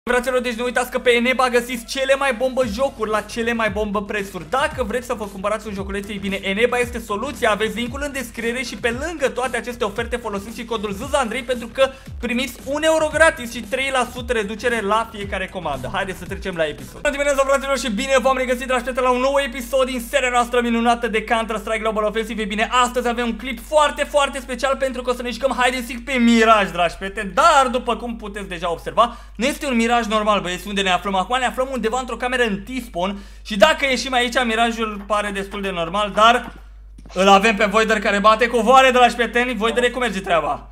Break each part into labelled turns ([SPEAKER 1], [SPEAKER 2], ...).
[SPEAKER 1] Fraților, deci nu uitați că pe Eneba găsiți cele mai bombă jocuri la cele mai bombă prețuri. Dacă vreți să vă cumpărați un joculeț, ei bine, Eneba este soluția. Aveți linkul în descriere și pe lângă toate aceste oferte folosiți și codul ZUZANDREI pentru că primiți 1 euro gratis și 3% reducere la fiecare comandă. Haideți să trecem la episod. Bună dimineața, fraților, și bine v-am regăsit, dragi prieteni, la un nou episod din seria noastră minunată de Counter-Strike Global Offensive. Ei bine, astăzi avem un clip foarte special pentru că o să ne jucăm hide and seek pe Mirage, dragi prieteni. Dar, după cum puteți deja observa, nu este un Mirage normal, băieți. Unde ne aflăm acum? Ne aflăm undeva într-o cameră în T-spawn. Și dacă ieșim aici, Mirajul pare destul de normal, dar îl avem pe Voider care bate covoare, dragi prieteni. Voider, cum merge treaba?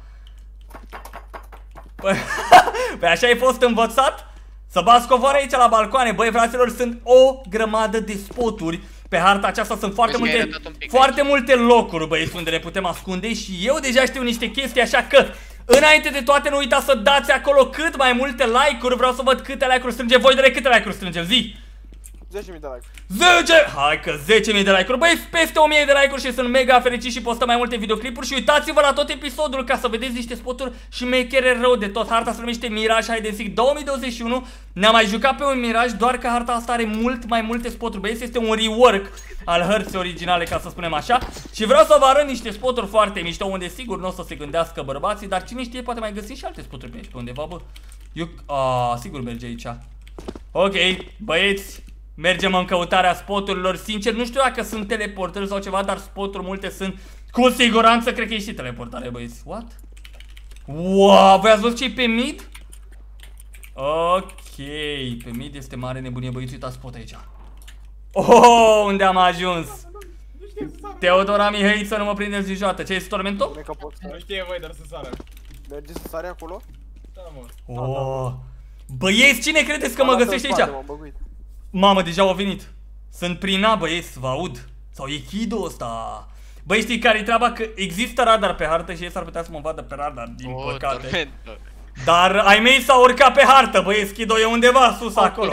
[SPEAKER 1] Păi așa ai fost învățat? Să bați covoare aici la balcoane. Băi, fraților, sunt o grămadă de spoturi pe harta aceasta. Sunt foarte multe locuri, băieți, unde ne putem ascunde. Și eu deja știu niște chestii, așa că înainte de toate, nu uitați să dați acolo cât mai multe like-uri. Vreau să văd câte like-uri strânge Voidere, câte like-uri strângem, zi!
[SPEAKER 2] 10.000 de like-uri.
[SPEAKER 1] 10! Hai că 10.000 de like-uri. Băi, peste 1.000 de like-uri și sunt mega fericit și postăm mai multe videoclipuri. Și uitați-vă la tot episodul ca să vedeți niște spoturi și mechere rău de tot. Harta se numește Mirage Hide and Seek 2021. Ne-am mai jucat pe un Mirage, doar că harta asta are mult mai multe spoturi. Băi, este un rework al hărții originale, ca să spunem așa. Și vreau să vă arăt niște spoturi foarte mișto, unde sigur nu o să se gândească bărbații, dar cine știe, poate mai găsim și alte spoturi pe aici, pe undeva, bă. Sigur merge aici. Ok, băieți, mergem în căutarea spoturilor. Sincer, nu știu dacă sunt teleportări sau ceva, dar spoturi multe sunt. Cu siguranță, cred că e și teleportare, băieți. What? Wow, voi ați văzut ce-i pe mid? Ok, pe mid este mare nebunie, băieți, uitați spot aici. Oh, unde am ajuns? Teodora Mihai, să nu mă prindeți niciodată. Ce-i Tormento?
[SPEAKER 3] Nu știe voi, dar să sară.
[SPEAKER 2] Merge să sare acolo?
[SPEAKER 3] Da, mă.
[SPEAKER 1] Oh. Băieți, cine credeți că mă găsește aici? Mamă, deja au venit. Sunt prin A, băieți, vă aud. Sau e Kido ăsta. Băi, știi care-i treaba? Că există radar pe hartă și ei s-ar putea să mă vadă pe radar, din păcate. Dar ai mei s-au urcat pe hartă, băieți, Kido e undeva sus acolo.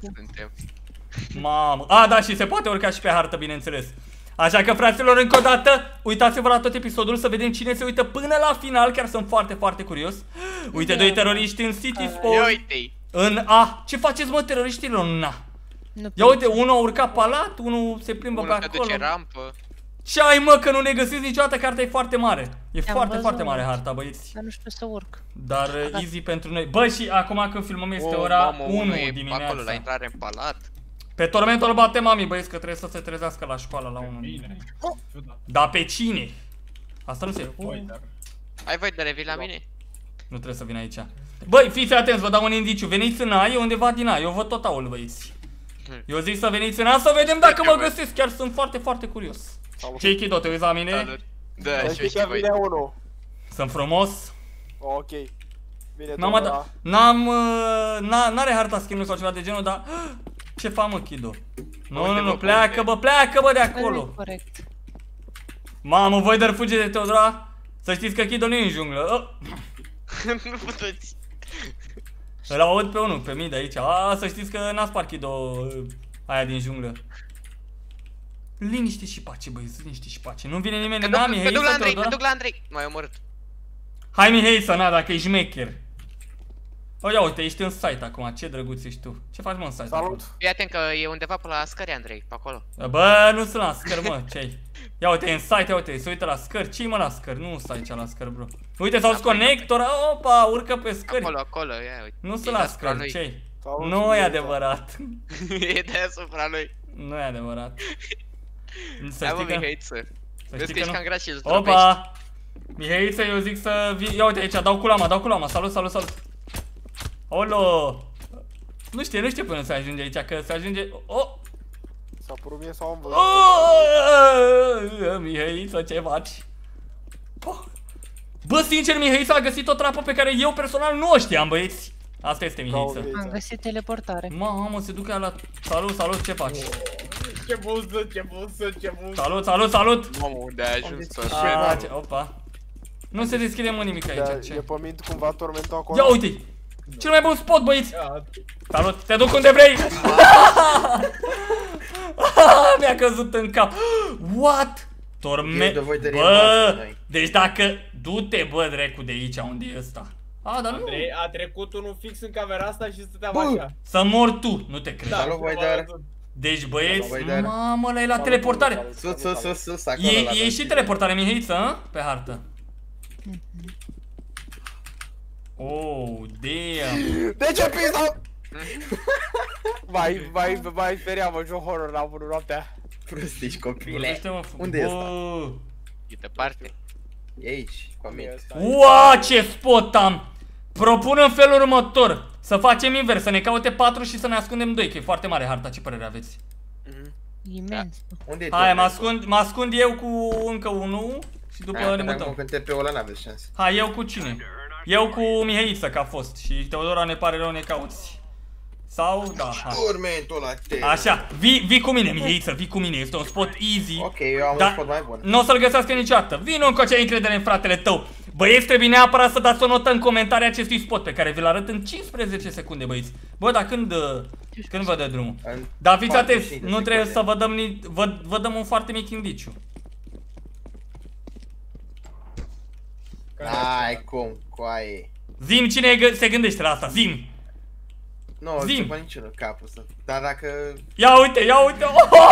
[SPEAKER 1] Mamă, da, și se poate urca și pe hartă, bineînțeles. Așa că, fraților, încă o dată, uitați-vă la tot episodul să vedem cine se uită până la final. Chiar sunt foarte curios. Uite, doi teroriști în City Spawn. În A. Ce faceți, mă, teroriștilor, în A? Ia uite, unul a urcat palat, unul se plimbă pe acolo. Ce ai, mă, că nu ne găsiți niciodată, că harta e foarte mare. E foarte mare harta, băieți.
[SPEAKER 4] Dar nu știu să urc.
[SPEAKER 1] Dar easy pentru noi. Bă, și acum când filmăm este ora 1 dimineața.
[SPEAKER 5] Acolo la intrare în palat.
[SPEAKER 1] Pe Tormento îl bate mami, băieți, că trebuie să se trezească la școală la 1. Dar pe cine? Asta nu se...
[SPEAKER 5] Hai, voi, de revii la mine?
[SPEAKER 1] Nu trebuie să vin aici. Băi, fiți atenți, vă dau un indiciu. Veniți în A, e undeva din A. Eu văd tot A-ul, băieți. Eu zic să veniți în A, să vedem dacă mă găsesc. Chiar sunt foarte curios. Ce-i, Kido, te uiți la mine?
[SPEAKER 5] Da, și știi voi.
[SPEAKER 1] Sunt frumos.
[SPEAKER 2] Ok. Bine,
[SPEAKER 1] n-are harta skin-ul sau ceva de genul, dar... Ce fac, mă, Kido? Nu, pleacă, bă, de acolo.
[SPEAKER 4] Corect.
[SPEAKER 1] Mamă, Voider fuge de Teodora. Să știți că Kido nu e în junglă.
[SPEAKER 5] Nu puteți.
[SPEAKER 1] Îl aud pe unul, pe mid aici. Să știți că n-a spart Kido aia din junglă. Liniște și pace, băi, liniște și pace. Nu vine nimeni în A, Mihai,
[SPEAKER 5] să Teodora. Mă duc la Andrei, m-ai omorât.
[SPEAKER 1] Hai, Mihai, să dacă ești șmecher. Ia uite, ești în site acum, ce drăguț ești tu. Ce faci, mă, în site?
[SPEAKER 2] Salut.
[SPEAKER 5] Fii atent că e undeva pe la scări, Andrei, pe acolo.
[SPEAKER 1] Bă, nu sunt la scări, mă, ce-ai? Ia uite, în site, ia uite, se uită la scări. Ce-i, mă, la scări? Nu stai aici la scări, bro. Uite, s-au conector, opa, urcă pe scări.
[SPEAKER 5] Acolo, ia uite.
[SPEAKER 1] Nu sunt la scări, ce-i? Nu e adevărat.
[SPEAKER 5] E deasupra lui.
[SPEAKER 1] Nu e adevărat.
[SPEAKER 5] Hai, mă, Mihaiță. Vezi că ești cam gras și îți
[SPEAKER 1] drobești. Opa! Mihaiță, eu zic să vii. Ia uite aici, dau cu lama. Salut. Olo! Nu știu până se ajunge aici, că se ajunge...
[SPEAKER 2] S-a părut mie sau am văzut.
[SPEAKER 1] Mihaiță, ce faci? Bă, sincer, Mihaiță a găsit o trapă pe care eu personal nu o știam, băieți. Asta este Mihaiță.
[SPEAKER 4] Am găsit teleportare.
[SPEAKER 1] Mamă, se duce la... Salut, ce faci?
[SPEAKER 3] Ce bun.
[SPEAKER 1] Salut!
[SPEAKER 5] Mamă, unde ai ajuns?
[SPEAKER 1] Opa. Nu se deschide, mă, nimic aici.
[SPEAKER 2] E pămint cumva Tormento acolo?
[SPEAKER 1] Ia uite! Cel mai bun spot, băieți! Salut, te duc unde vrei! Mi-a căzut în cap. What? Tormento. Bă, deci dacă... Du-te, bă, drecu, de aici, unde e ăsta? A, dar nu.
[SPEAKER 3] Andrei, a trecut unul fix în camera asta și stăteam așa.
[SPEAKER 1] Să mor tu, nu te cred.
[SPEAKER 6] Salut, Voider.
[SPEAKER 1] Deci băieți,
[SPEAKER 6] Voider.
[SPEAKER 1] mamă, ăla e la teleportare.
[SPEAKER 6] Sus, acolo la
[SPEAKER 1] E și teleportare, Mihaiță, a? Pe hartă. Oh, damn.
[SPEAKER 2] De ce pizda? Vai speria, mă, joc horror la 1 noaptea.
[SPEAKER 6] Prost, ești copile.
[SPEAKER 1] Vorbește-mă,
[SPEAKER 6] Unde e ăsta?
[SPEAKER 1] bă.
[SPEAKER 5] E departe.
[SPEAKER 6] E aici, cu Amit.
[SPEAKER 1] Ua, ce spot am! Propun în felul următor. Să facem invers, să ne caute 4 și să ne ascundem 2, că e foarte mare harta, ce părere aveți?
[SPEAKER 4] Imens.
[SPEAKER 6] Unde e
[SPEAKER 1] Hai, mă ascund eu cu încă unul și după ne mutăm.
[SPEAKER 6] Când te pe ăla n-aveți șanse.
[SPEAKER 1] Hai, eu cu cine? Eu cu Mihaiță, că a fost. Și Teodora ne pare rău, ne cauți. Sau, da, hai.
[SPEAKER 6] Urmentul ăla te.
[SPEAKER 1] Așa, vii cu mine, Mihaiță, vii cu mine, este un spot easy.
[SPEAKER 6] Ok, eu am un spot mai bun.
[SPEAKER 1] Nu o să-l găsească niciodată. Vino încă ce ai încredere în fratele tău. Băieți, trebuie neapărat să dați o notă în comentarii acestui spot pe care vi-l arăt în 15 secunde, băieți. Bă, dar când vă dă drumul? Dar fiți atenți, nu trebuie să vă dăm un foarte mic indiciu.
[SPEAKER 6] Ai cum, coaie.
[SPEAKER 1] Zim cine se gândește la asta, zim.
[SPEAKER 6] Nu,
[SPEAKER 1] Zim.
[SPEAKER 6] nu niciunul capul să. Dar dacă.
[SPEAKER 1] Ia uite, ia uite.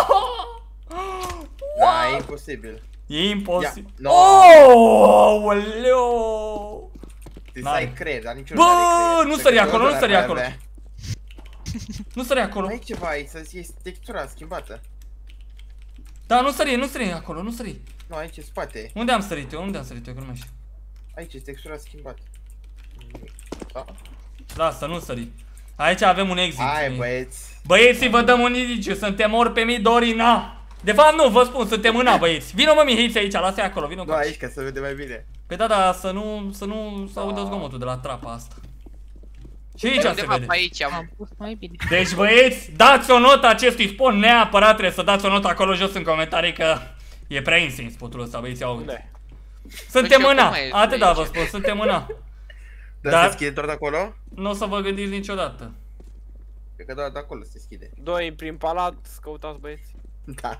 [SPEAKER 6] Da, e imposibil.
[SPEAKER 1] E imposibil.
[SPEAKER 6] No.
[SPEAKER 1] Oh, oleo.
[SPEAKER 6] Te să ai creier, dar niciunul
[SPEAKER 1] Bă,
[SPEAKER 6] n-are creier.
[SPEAKER 1] nu sări acolo, nu sări
[SPEAKER 6] Avea.
[SPEAKER 1] acolo. Nu sări acolo.
[SPEAKER 6] Mai e ceva aici, să e textura schimbată.
[SPEAKER 1] Da, nu sări acolo, nu sări.
[SPEAKER 6] Nu, aici e spate.
[SPEAKER 1] Unde am sărit eu? Unde am sărit eu? Că nu mai știu.
[SPEAKER 6] Aici e textura schimbată. Da.
[SPEAKER 1] Lasă, nu sări. Aici avem un exit.
[SPEAKER 6] Hai, băieți.
[SPEAKER 1] Băieții, vă dăm un indiciu, suntem ori pe Midorina. De fapt nu, vă spun, suntem în A, băieți. Vino mă, Mihaiță, aici, lasă-i acolo, vino
[SPEAKER 6] Nu,
[SPEAKER 1] cu
[SPEAKER 6] aici, ca să vede mai bine.
[SPEAKER 1] Păi da, să nu audă zgomotul de la trapa asta. Și aici se
[SPEAKER 5] Undeva
[SPEAKER 1] vede.
[SPEAKER 5] pe aici am.
[SPEAKER 4] Am pus mai bine.
[SPEAKER 1] Deci băieți, dați o notă acestui spot, neapărat trebuie să dați o notă acolo jos în comentarii că e prea insane spotul ăsta, băieți, ia uite.
[SPEAKER 2] Unde?
[SPEAKER 1] Suntem
[SPEAKER 5] Păi,
[SPEAKER 1] în A,
[SPEAKER 5] cum mai e
[SPEAKER 1] atât da
[SPEAKER 5] aici?
[SPEAKER 1] vă spun, suntem în A.
[SPEAKER 6] Dar se deschide doar de acolo?
[SPEAKER 1] Nu o să vă gândiți niciodată.
[SPEAKER 6] Cred că doar de acolo se deschide.
[SPEAKER 2] 2 prin palat, căutați băieți.
[SPEAKER 6] Da.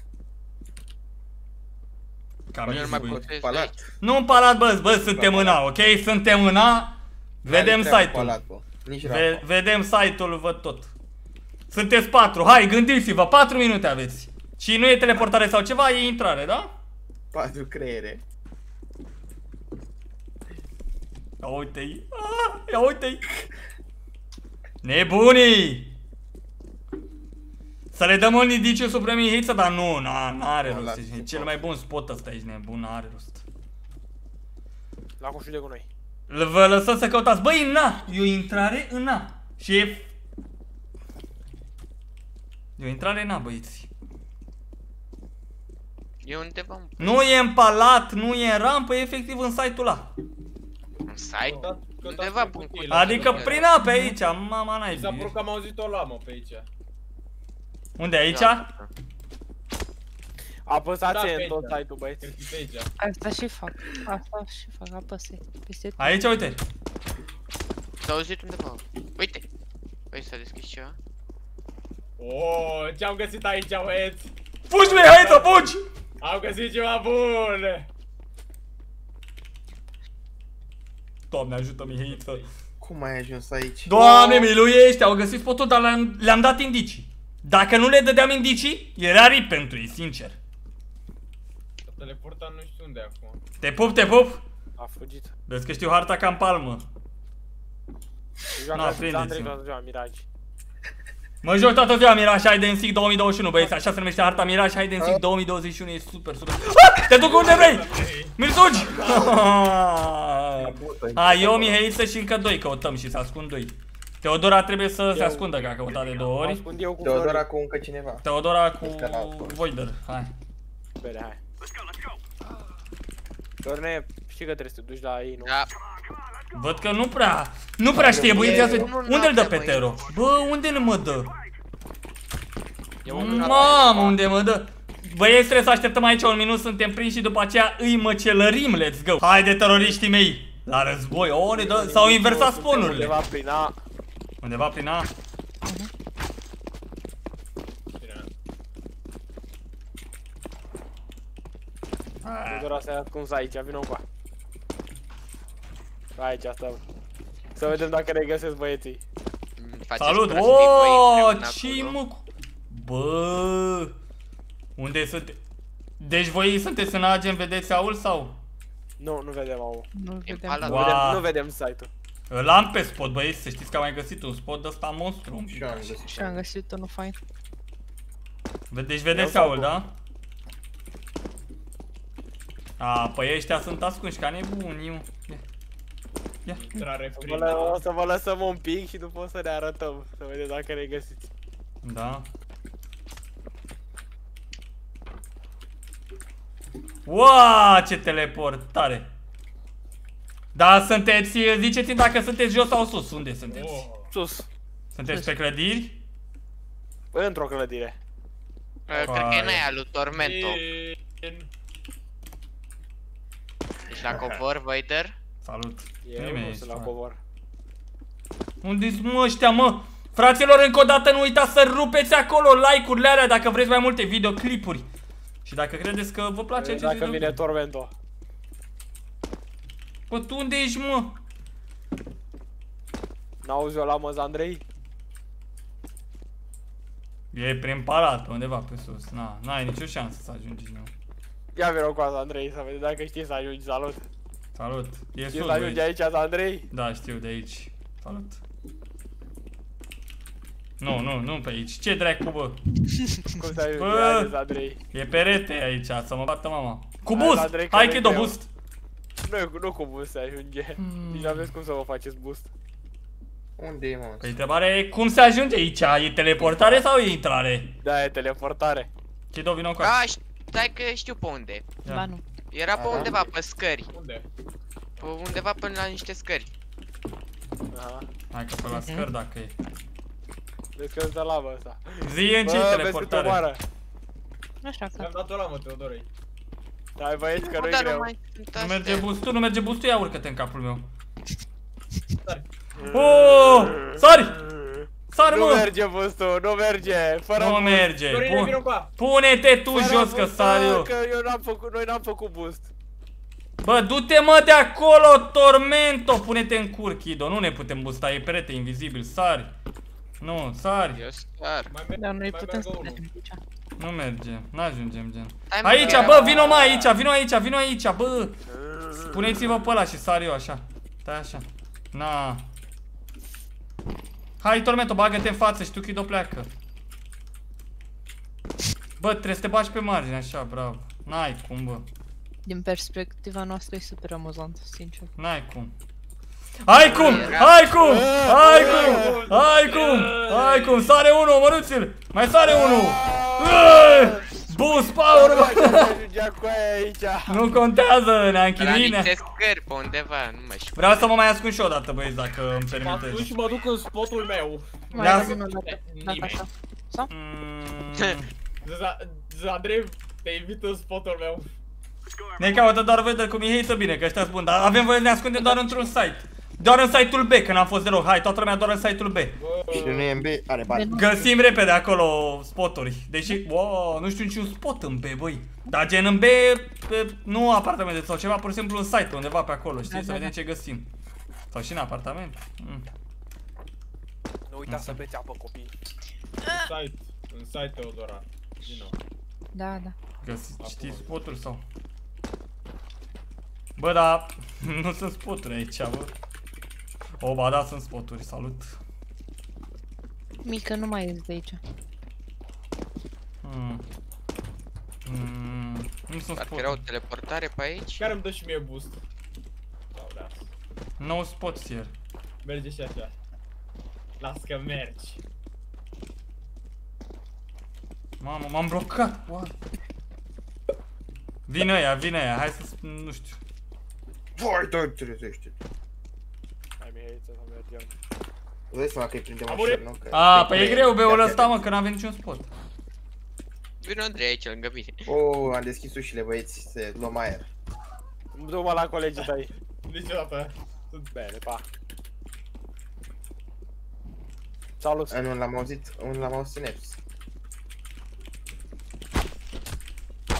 [SPEAKER 1] Cam
[SPEAKER 5] Nu
[SPEAKER 1] easy,
[SPEAKER 5] mai
[SPEAKER 1] băieți.
[SPEAKER 5] puteți
[SPEAKER 6] Palat.
[SPEAKER 1] Nu în palat, bă, suntem în A, ok? Suntem în A. Vedem site-ul.
[SPEAKER 6] Palatul. Nici rampa.
[SPEAKER 1] Vedem site-ul, văd tot. Sunteți 4, hai, gândiți-vă, 4 minute aveți. Și nu e teleportare sau ceva, e intrare, da?
[SPEAKER 6] 4 creiere.
[SPEAKER 1] Ia uite-i, ia uite-i. Nebunii! Să le dăm un indiciu sub Mihaiță, dar nu, n-are
[SPEAKER 6] Nu,
[SPEAKER 1] rost.
[SPEAKER 6] lasă,
[SPEAKER 1] E cel mai bun spot ăsta, ești nebun, n-are rost.
[SPEAKER 2] La coșul de gunoi.
[SPEAKER 1] Vă lăsăm să căutați. Băi, na, e o intrare în A. Și e... E o intrare în A, băieți.
[SPEAKER 5] E undeva
[SPEAKER 1] Nu e în palat, nu e în rampă, e efectiv în site-ul ăla.
[SPEAKER 5] un site.
[SPEAKER 3] Căutați
[SPEAKER 5] Undeva
[SPEAKER 3] pe
[SPEAKER 5] pun
[SPEAKER 3] cutii,
[SPEAKER 5] cu-
[SPEAKER 1] Adică
[SPEAKER 5] da.
[SPEAKER 1] prin A pe aici, mama
[SPEAKER 3] Mi s-a părut
[SPEAKER 1] naibii.
[SPEAKER 3] că am auzit o lamă pe aici.
[SPEAKER 1] Unde, aici?
[SPEAKER 5] Da.
[SPEAKER 2] Apăsați
[SPEAKER 3] Da, pe
[SPEAKER 2] în tot
[SPEAKER 3] aici.
[SPEAKER 2] site-ul, băieți.
[SPEAKER 3] Cred că pe aici.
[SPEAKER 4] Asta și fac. Asta și fac. Apăsai. Peste tot.
[SPEAKER 1] Aici, uite.
[SPEAKER 5] S-a auzit undeva. Uite. Păi s-a deschis ceva.
[SPEAKER 3] Oh, ce-am găsit aici, băieți?
[SPEAKER 1] Fugi, Mihaiță, fugi!
[SPEAKER 3] Am găsit ceva bun!
[SPEAKER 1] Doamne, ajută, Mihaiță.
[SPEAKER 6] Cum ai ajuns aici?
[SPEAKER 1] Doamne, miluiește, au găsit spotul, dar le-am dat indicii. Dacă nu le dădeam indicii, era rip pentru ei, sincer.
[SPEAKER 3] Teleportat nu știu unde e acum.
[SPEAKER 1] Te pup, te pup.
[SPEAKER 2] A fugit.
[SPEAKER 1] Vezi că știu harta ca în palmă.
[SPEAKER 2] Joacă
[SPEAKER 1] Na,
[SPEAKER 2] Andrei
[SPEAKER 1] prindeți-mă.
[SPEAKER 2] toată ziua, Mirage.
[SPEAKER 1] Mă joc toată ziua Mirage Hide and Seek 2021, băieți, așa se numește harta Mirage Hide and Seek 2021, e super, super. Te duc unde vrei! Mi-l sugi! Hai, eu, Mihaiță și încă 2 căutăm și se ascund 2. Teodora trebuie să se ascundă, că a căutat de 2
[SPEAKER 2] Mă
[SPEAKER 1] ori.
[SPEAKER 2] ascund eu cu
[SPEAKER 6] Teodora
[SPEAKER 2] Florin.
[SPEAKER 6] cu încă cineva.
[SPEAKER 1] Teodora cu Voider, hai.
[SPEAKER 2] Bine, hai. Dorne, știi că trebuie să te duci la ei, nu?
[SPEAKER 5] Da.
[SPEAKER 1] Văd că nu prea știe băieții asta. Unde îl dă pe Tero? Bă, unde mă dă? Mamă, unde mă dă? Băieți, trebuie să așteptăm aici un minut, suntem prinși și după aceea îi măcelărim, let's go. Haide, teroriștii mei, la război, o, ne dă, s-au inversat sponurile.
[SPEAKER 2] Undeva prin A.
[SPEAKER 1] Undeva prin A.
[SPEAKER 2] Teodora se ascuns aici, vină încoa. Aici stăm. Să vedem dacă ne găsesc băieții.
[SPEAKER 1] Salut!
[SPEAKER 5] prostii voi
[SPEAKER 1] Oooo,
[SPEAKER 5] împreună
[SPEAKER 1] ce
[SPEAKER 5] acolo.
[SPEAKER 1] mă? Bă, unde sunteți? Deci voi sunteți în agent, vedeți aul sau?
[SPEAKER 2] Nu, nu vedem, au.
[SPEAKER 4] Nu
[SPEAKER 5] În
[SPEAKER 4] vedem.
[SPEAKER 5] palat.
[SPEAKER 1] Wow.
[SPEAKER 2] Nu vedem site-ul.
[SPEAKER 1] Îl am pe spot, băieți, să știți că am mai găsit un spot de ăsta monstru.
[SPEAKER 6] Și eu am găsit.
[SPEAKER 4] Și am găsit unul fain.
[SPEAKER 1] Deci vedeți
[SPEAKER 2] Eu
[SPEAKER 1] aul,
[SPEAKER 2] fac
[SPEAKER 1] da? A, păi ăștia sunt ascunși ca nebuni, eu. Ia.
[SPEAKER 3] Intrare prin...
[SPEAKER 2] O să vă lăsăm un pic și după o să ne arătăm. Să vedem dacă ne găsiți.
[SPEAKER 1] Da. Wow, ce teleportare! Da, sunteți, ziceți-mi dacă sunteți jos sau sus, unde sunteți?
[SPEAKER 3] Oh.
[SPEAKER 2] Sus.
[SPEAKER 1] Sunteți pe clădiri?
[SPEAKER 2] Într-o clădire.
[SPEAKER 5] Cred că e în aia lui Tormento.
[SPEAKER 3] In...
[SPEAKER 5] Deci la covor, Vader.
[SPEAKER 1] Salut.
[SPEAKER 2] Eu
[SPEAKER 1] Nimeni
[SPEAKER 2] nu
[SPEAKER 1] aici,
[SPEAKER 2] sunt la
[SPEAKER 1] frate.
[SPEAKER 2] covor.
[SPEAKER 1] Unde-s mă ăștia, mă? Fraților, încă o dată nu uitați să rupeți acolo like-urile alea dacă vreți mai multe videoclipuri. Și dacă credeți că vă place acest
[SPEAKER 2] Dacă
[SPEAKER 1] videoclip.
[SPEAKER 2] vine Tormento.
[SPEAKER 1] Bă, tu unde ești, mă?
[SPEAKER 2] N-auzi eu la măz, Andrei?
[SPEAKER 1] E prin palat, undeva pe sus. Na, n-ai nicio șansă să ajungi, nu.
[SPEAKER 2] Ia vino cu asta, Andrei, să vedem dacă știi să ajungi. Salut.
[SPEAKER 1] Salut. E
[SPEAKER 2] Știi
[SPEAKER 1] sus,
[SPEAKER 2] să ajungi
[SPEAKER 1] băi.
[SPEAKER 2] aici, Andrei?
[SPEAKER 1] Da, știu, de aici. Salut. Nu pe aici. Ce dracu, bă?
[SPEAKER 2] Cum să ajungi?
[SPEAKER 1] Bă.
[SPEAKER 2] Haideți, Andrei.
[SPEAKER 1] E perete aici, să mă bată mama. Cu
[SPEAKER 2] Hai,
[SPEAKER 1] boost!
[SPEAKER 2] Andrei, că
[SPEAKER 1] Hai
[SPEAKER 2] nu
[SPEAKER 1] că
[SPEAKER 2] e
[SPEAKER 1] dă
[SPEAKER 2] greu.
[SPEAKER 1] boost!
[SPEAKER 2] Nu cu boost se ajunge. Nici n-aveți cum să vă faceți boost.
[SPEAKER 6] Unde e, mă?
[SPEAKER 1] Păi întrebarea e cum se ajunge aici? E teleportare sau e intrare?
[SPEAKER 2] Da, e teleportare.
[SPEAKER 1] Chido, vină cu
[SPEAKER 5] A, stai că știu pe unde.
[SPEAKER 1] Ia.
[SPEAKER 4] Ba nu.
[SPEAKER 5] Era pe
[SPEAKER 6] Aha.
[SPEAKER 5] undeva pe scări.
[SPEAKER 3] Unde?
[SPEAKER 5] Pe undeva până la niște scări.
[SPEAKER 2] Aha.
[SPEAKER 1] Hai că pe la scări dacă e.
[SPEAKER 2] Vezi că îți dă lavă ăsta.
[SPEAKER 1] Zi în ce
[SPEAKER 2] Bă, vezi cât
[SPEAKER 1] teleportare?
[SPEAKER 2] omoară.
[SPEAKER 4] Așa că.
[SPEAKER 3] Ți-am dat-o la mă, Teodorei.
[SPEAKER 2] Hai băieți că
[SPEAKER 5] Nu,
[SPEAKER 2] nu-i
[SPEAKER 5] dar nu
[SPEAKER 2] greu.
[SPEAKER 5] mai sunt
[SPEAKER 1] Nu merge
[SPEAKER 5] astea.
[SPEAKER 1] boostul, nu merge boostul, ia urcă-te în capul meu.
[SPEAKER 3] Sari.
[SPEAKER 1] Oh! Sari! Sari,
[SPEAKER 2] Nu
[SPEAKER 1] mă!
[SPEAKER 2] merge boostul, nu merge. Fără
[SPEAKER 1] Nu
[SPEAKER 2] boost.
[SPEAKER 1] merge.
[SPEAKER 3] Dorine, vină cu a.
[SPEAKER 1] Pune-te tu
[SPEAKER 2] Fără
[SPEAKER 1] jos că
[SPEAKER 2] boost,
[SPEAKER 1] sari
[SPEAKER 2] bă,
[SPEAKER 1] eu.
[SPEAKER 2] Că noi n-am făcut boost.
[SPEAKER 1] Bă, du-te mă de acolo, Tormento! Pune-te în cur, Chido, nu ne putem boosta, e perete invizibil, sari. Nu, sari.
[SPEAKER 5] Eu sar.
[SPEAKER 3] Mai merg,
[SPEAKER 4] Dar noi
[SPEAKER 3] mai
[SPEAKER 4] putem
[SPEAKER 3] merg
[SPEAKER 4] să
[SPEAKER 3] unul.
[SPEAKER 4] mergem aici.
[SPEAKER 1] Nu merge, n-ajungem, gen.
[SPEAKER 5] Hai, mă,
[SPEAKER 1] Aici,
[SPEAKER 5] că-
[SPEAKER 1] bă, vino mai aici, vino aici, vino aici, bă. Puneți-vă pe ăla și sar eu așa. Stai așa. Na. Hai, Tormento, bagă-te în față și tu, Chido, pleacă. Bă, trebuie să te bagi pe margine, așa, bravo. N-ai cum, bă.
[SPEAKER 4] Din perspectiva noastră e super amuzant, sincer.
[SPEAKER 1] N-ai cum. Hai cum! Hai cum! Hai cum! Hai cum! Hai cum! Sare unul, măruțil! Mai sare unul! Boost power!
[SPEAKER 2] Nu mai să ajungea cu aia aici.
[SPEAKER 1] Nu contează, ne-a
[SPEAKER 5] La
[SPEAKER 1] închirit.
[SPEAKER 5] niște scări pe undeva, nu mai știu.
[SPEAKER 1] Vreau să mă mai ascund și o dată, băieți, dacă îmi
[SPEAKER 3] Mă atunci
[SPEAKER 1] permiteți.
[SPEAKER 3] și mă duc în spotul meu.
[SPEAKER 4] Mai
[SPEAKER 1] Ia
[SPEAKER 4] dăm
[SPEAKER 1] să-
[SPEAKER 4] unul dată. Data asta. Sau?
[SPEAKER 3] Andrei, te invit în spotul meu.
[SPEAKER 1] Ne caută doar Vader cu Mihai să bine, că ăștia bun, dar avem voie să ne ascundem doar într-un site. Doar în site-ul B, că n-am fost deloc. Hai, toată lumea doar în site-ul B.
[SPEAKER 6] Și nu e în B, are bani.
[SPEAKER 1] Găsim repede acolo spoturi. Deși, wow, nu știu niciun spot în B, băi. Dar gen în B, nu apartamente sau ceva, pur și simplu un site undeva pe acolo, știi?
[SPEAKER 4] Da,
[SPEAKER 1] Să
[SPEAKER 4] da,
[SPEAKER 1] vedem
[SPEAKER 4] da.
[SPEAKER 1] ce găsim. Sau și în apartament.
[SPEAKER 2] Nu uitați să beți apă, copii.
[SPEAKER 3] În site, Teodora. Vino.
[SPEAKER 4] Da, da.
[SPEAKER 1] Știi spoturi sau? Bă, da, nu sunt spoturi aici, bă. O, ba da, sunt spoturi, salut.
[SPEAKER 4] Mică, nu mai ies de aici.
[SPEAKER 1] Nu sunt
[SPEAKER 5] Parcă era o
[SPEAKER 1] spoturi.
[SPEAKER 5] teleportare pe aici.
[SPEAKER 3] Care îmi dă și mie boost? Sau da.
[SPEAKER 1] No spots here.
[SPEAKER 3] Merge și așa. Las că mergi.
[SPEAKER 1] Mamă, m-am blocat, wow. Vine aia, hai să, nu știu.
[SPEAKER 6] Voi, tot trezește.
[SPEAKER 2] Hai, Mihai, să mergem.
[SPEAKER 6] Vezi seama că îi prindem
[SPEAKER 3] Am murit.
[SPEAKER 6] ușor, nu? Că-
[SPEAKER 1] A, păi e greu beul
[SPEAKER 6] Ia
[SPEAKER 1] ăsta, mă,
[SPEAKER 6] atent.
[SPEAKER 1] că n-avem niciun spot.
[SPEAKER 5] Vino Andrei aici lângă mine.
[SPEAKER 6] Oh, am deschis ușile, băieți, să luăm aer.
[SPEAKER 2] Du-mă la colegii tăi.
[SPEAKER 3] Niciodată.
[SPEAKER 2] Bine, pa. Salut.
[SPEAKER 6] Nu l-am auzit, nu l-am auzit în Eps.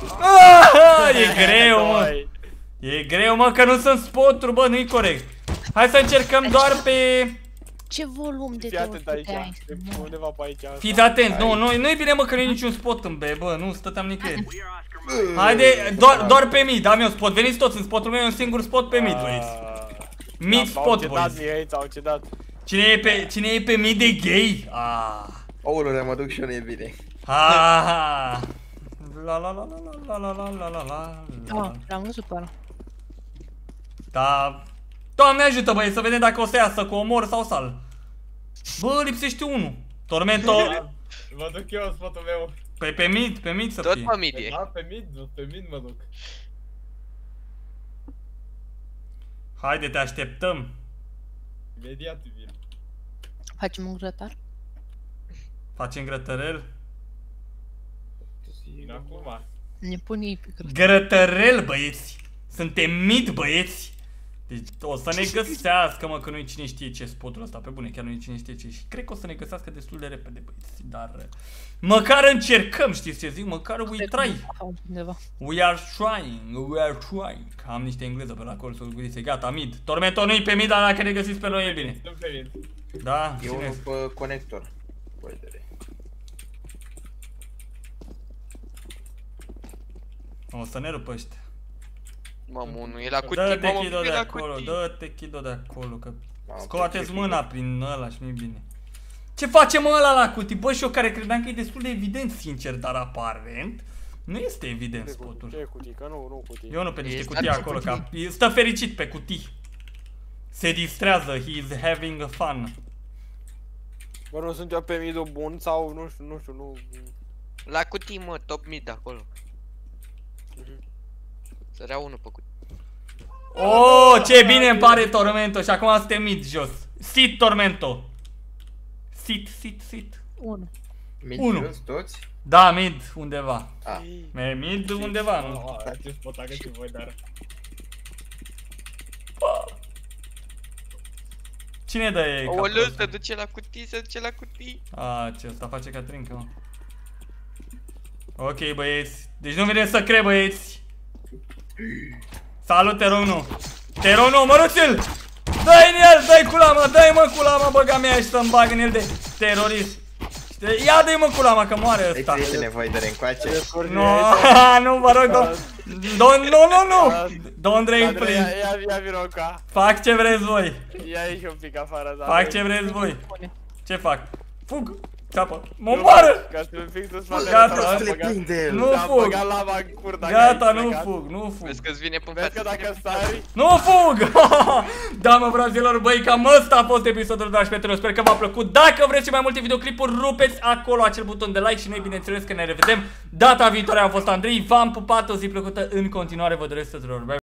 [SPEAKER 1] E greu, mă. E greu, mă, că nu sunt spoturi, bă, nu-i corect. Hai să încercăm doar pe...
[SPEAKER 4] Ce volum de
[SPEAKER 2] Fii atent
[SPEAKER 4] 200 ai?
[SPEAKER 2] aici, e undeva pe aici.
[SPEAKER 1] Fiți atenți, nu-i bine mă că nu-i niciun spot în B, bă, nu stăteam nicăieri. Haide, doar pe mid, am eu spot, veniți toți în spotul meu, e un singur spot pe mid, băieți. Mid spot, boys.
[SPEAKER 2] Au cedat.
[SPEAKER 1] Cine e pe mid de gay?
[SPEAKER 6] Aoleu, mă duc și eu, nu e bine.
[SPEAKER 1] La la la la la la la la la la.
[SPEAKER 4] L-am văzut pe ăla.
[SPEAKER 1] Da. Doamne ajută, băi, să vedem dacă o să iasă cu omor sau sal. Bă, lipsește unul. Tormento.
[SPEAKER 3] Mă duc eu în spotul meu.
[SPEAKER 1] Păi pe mid să
[SPEAKER 5] Tot
[SPEAKER 1] fie.
[SPEAKER 5] pe mid e.
[SPEAKER 3] Da, pe mid mă duc.
[SPEAKER 1] Haide, te așteptăm.
[SPEAKER 3] Imediat vin.
[SPEAKER 4] Facem un grătar?
[SPEAKER 1] Facem grătărel.
[SPEAKER 3] Vin acum.
[SPEAKER 4] Ne pun ei pe grătar.
[SPEAKER 1] Grătărel, băieți. Suntem mid, băieți. Deci o să ne găsească, mă, că nu-i cine știe ce spotul ăsta, pe bune, chiar nu-i cine știe ce. Și cred că o să ne găsească destul de repede, băieți, dar... Măcar încercăm, știți ce zic? Măcar we try.
[SPEAKER 4] Undeva.
[SPEAKER 1] We are trying. Am niște engleză pe la acolo, să-l gândiți, gata, mid. Tormento nu-i pe mid, dar dacă ne găsiți pe noi e bine.
[SPEAKER 3] Sunt pe mid.
[SPEAKER 1] Da,
[SPEAKER 6] E
[SPEAKER 1] cine
[SPEAKER 6] unul pe conector. Băi,
[SPEAKER 1] o să ne rupă ăștia.
[SPEAKER 5] Mamă, unul e la cutie,
[SPEAKER 1] Dă-te
[SPEAKER 5] mamă,
[SPEAKER 1] Chido
[SPEAKER 5] e
[SPEAKER 1] de
[SPEAKER 5] la
[SPEAKER 1] acolo,
[SPEAKER 5] cutie.
[SPEAKER 1] dă-te Chido de acolo, că
[SPEAKER 6] Mamă,
[SPEAKER 1] scoateți
[SPEAKER 6] ce
[SPEAKER 1] mâna
[SPEAKER 6] frică.
[SPEAKER 1] prin ăla și nu-i bine. Ce face mă ăla la cutii? Bă, și eu care credeam că e destul de evident, sincer, dar aparent nu este evident
[SPEAKER 2] Ce
[SPEAKER 1] spotul.
[SPEAKER 2] e cutii? Că nu cutii.
[SPEAKER 1] Eu nu pe niște
[SPEAKER 5] E
[SPEAKER 1] cutii
[SPEAKER 5] stat
[SPEAKER 1] acolo,
[SPEAKER 5] pe
[SPEAKER 1] că stă fericit pe cutii. Se distrează, he is having fun.
[SPEAKER 2] Bă, nu sunt eu pe midul bun sau nu știu, nu...
[SPEAKER 5] La cutii, mă, top mid acolo. Sărea unul pe cutie.
[SPEAKER 1] Oh, ce bine îmi pare Tormento și acum suntem mid jos. Sit Tormento. Sit.
[SPEAKER 4] 1.
[SPEAKER 1] Unu.
[SPEAKER 6] Mid toți?
[SPEAKER 1] Da, mid undeva. Mid
[SPEAKER 2] Sit.
[SPEAKER 1] undeva, nu?
[SPEAKER 3] Ce spot a găsit voi, dar...
[SPEAKER 1] Cine dă e capul
[SPEAKER 5] Oleu,
[SPEAKER 1] ăsta?
[SPEAKER 5] se duce la cutii, se duce la cutii.
[SPEAKER 1] Ce ăsta face ca trincă, mă. Ok, băieți. Deci nu vine să cred, băieți. Salut, Teronu. Teronu, măruțel! Dă-i în el, dă-i cu lama, dă-i mă cu lama, băga mea și să-mi bag în el de terorist. Ia dă-i mă cu lama, că moare ăsta.
[SPEAKER 6] Este nevoie de încoace.
[SPEAKER 1] Nu, vă rog, nu. Don't drain, please.
[SPEAKER 2] Ia vino ca.
[SPEAKER 1] Fac ce vreți voi.
[SPEAKER 2] Ia ieși un pic afară, da.
[SPEAKER 1] Fac ce vreți voi. Ce fac? Fug. Țapă. Mă moară.
[SPEAKER 2] Ca să fim fix în spatele
[SPEAKER 1] Gata.
[SPEAKER 2] tău,
[SPEAKER 6] Să le
[SPEAKER 2] băga-
[SPEAKER 6] prinde el.
[SPEAKER 1] Nu
[SPEAKER 2] Da,
[SPEAKER 1] fug.
[SPEAKER 2] băga lava în cur dacă
[SPEAKER 1] Gata,
[SPEAKER 2] ai
[SPEAKER 1] nu
[SPEAKER 2] plecat.
[SPEAKER 1] fug, nu fug.
[SPEAKER 5] Vezi că-ți vine pe
[SPEAKER 2] Vezi că
[SPEAKER 5] față.
[SPEAKER 2] dacă stai...
[SPEAKER 1] Nu fug! Da, mă, fraților, băi, cam ăsta a fost episodul, dragi prieteni. Sper că v-a plăcut. Dacă vreți și mai multe videoclipuri, rupeți acolo acel buton de like și noi, bineînțeles, că ne revedem data viitoare. Am fost Andrei, v-am pupat, o zi plăcută în continuare, vă doresc tuturor. Bye.